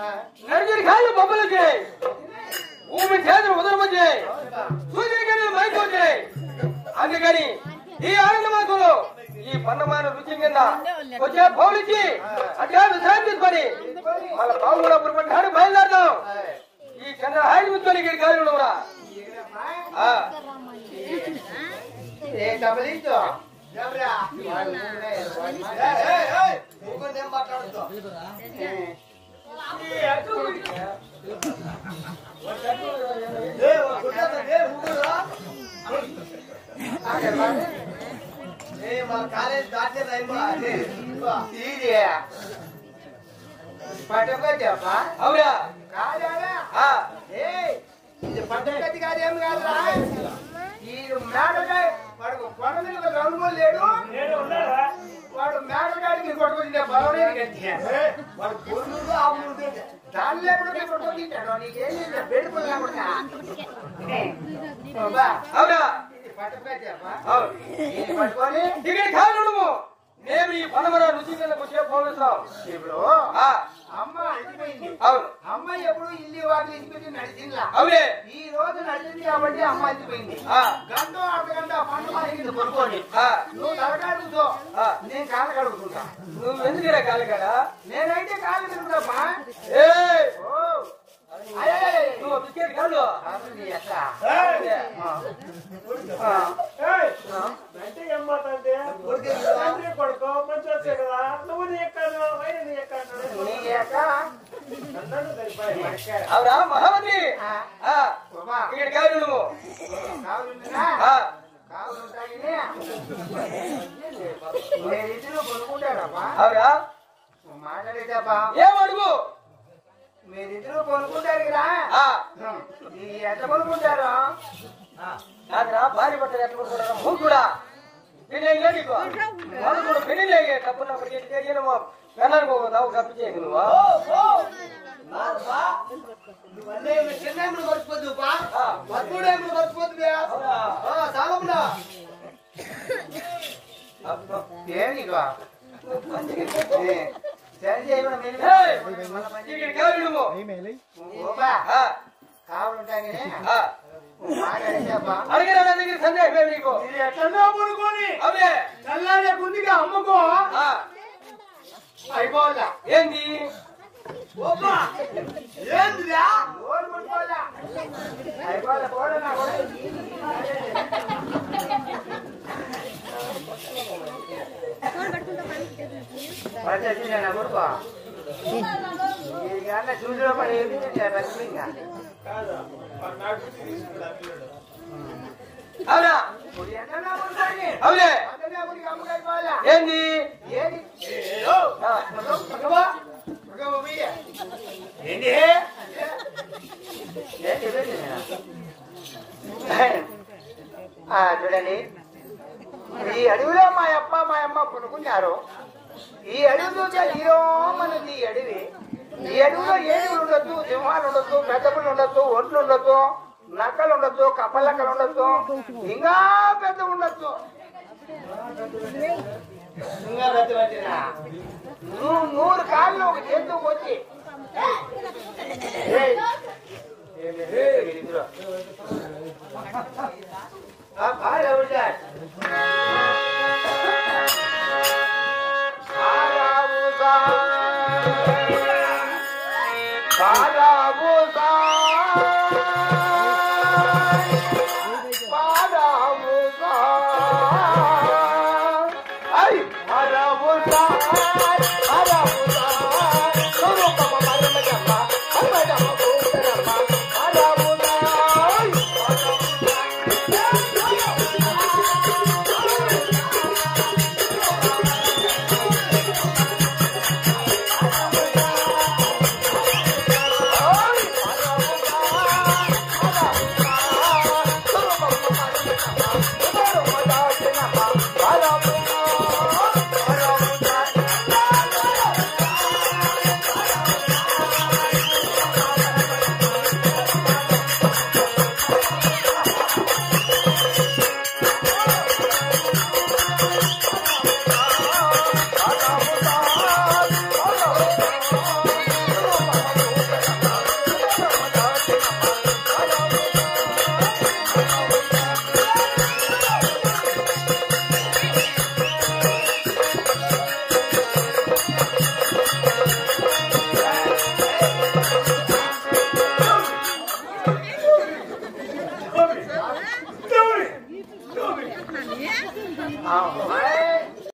నడిచిన కాళ్ళు బొమ్మలు వచ్చాయి, ఊమి చేతులు ఉదరమొచ్చాయి, సూర్యుడికి మైకి వచ్చాయి. అందుకని ఈ ఆనంద మాసంలో ఈ పన్నమాన రుచి కింద వచ్చే పౌలిచ్చి అట్లా విశ్రాంతి తీసుకొని మన బాబులో పురుపడ్డాడు బయలుదేరదాం. ఈ చంద్ర హాయి ముచ్చుకొని ఇక్కడ కాలు ఉండవురా. కాలేజ్ దాటే పట్టుకోవచ్చా? అవునా? కాదా ఇది పట్టుకత్తి కాదేమి కాదురా. ఈ మేడగా వాడు కొండ మీద రంగు లేడు, వాడు మేడగాడికి కొట్టుకుంటే బలవలేదు గట్టి వాడు పొల్లు దాని లేకుండా కొట్టుకుంటాడు. నీకేం బెడిపోయి లేకుండా అవునా? పట్టుకోవచ్చా? పట్టుకొని ఇక్కడ కాలు ఉండము. మేము ఈ పన్నమర రుచి కిందకు వచ్చే పౌలుస్తాం. ఇప్పుడు అమ్మ అడిగిపోయింది. అవును. అమ్మాయి ఎప్పుడు ఇల్లు వాటిని ఇచ్చిపెట్టి నడిచిందా? అవునే. ఈ రోజు నడిచింది కాబట్టి అమ్మ అడిగిపోయింది. గంట అర్ధగంట పంట కింద కొనుక్కోండి. నువ్వు తలకాడుతో నేను కాళ్ళ కడుగుతుంటా. నువ్వు ఎందుకురా కాలు కాడా? నేనైతే కాళ్ళు తిరుగుతామా? నువ్వు బిస్కెట్ కాదు కొడుకో మంచి వచ్చాయి కదా, నువ్వు నీ ఎక్కాను నీ ఎక్కాను. అవురా మహామంత్రి? ఇక్కడ కాదు నువ్వు అవురా? మాట్లాడేదాపా ఏం అడుగు? మీరిద్దరు కొనుక్కుంటారు కదా, ఎంత కొనుక్కుంటారు? కాదురా భార్య భర్తలు ఎట్లా కొనుక్కుంటారా? మూకుడా పెళ్ళి నీకు వాళ్ళు కూడా పెళ్లి కప్పున్నప్పటికీ పెళ్ళానుకోదావు కప్పు చేయకు నువ్వు. చిన్నప్పుడు మర్చిపోద్దు మర్చిపోడు మర్చిపోతుంది చాలా ఏమి కావాలంటే అడిగిన దగ్గర సందేహం నీకు ఎట్లా పడుకొని అవునే చల్లారే ముందుగా అమ్మకో అయిపోవాలా ఏంది ఏందిరా అయిపోవాలా కూడా కొడుకో చూసిన పని ఏమి అవునా అవునే ఏంది చూడండి, ఈ అడవిలో మా అమ్మ కొనుక్కున్నారు. ఈ అడవి చూసే హీరో మనది ఈ అడవి. ఈ అడవిలో ఏనుగులు ఉండొచ్చు, సింహాలు ఉండొచ్చు, పెద్దపులు ఉండొచ్చు, ఒంట్లు ఉండొచ్చు, నక్కలు ఉండొచ్చు, కప్పలక్కలు ఉండొచ్చు, ఇంకా పెద్ద ఉండొచ్చు. ఇంకా పెద్ద నువ్వు 100 కాళ్ళు ఒక చేతుకు వచ్చి ఆ,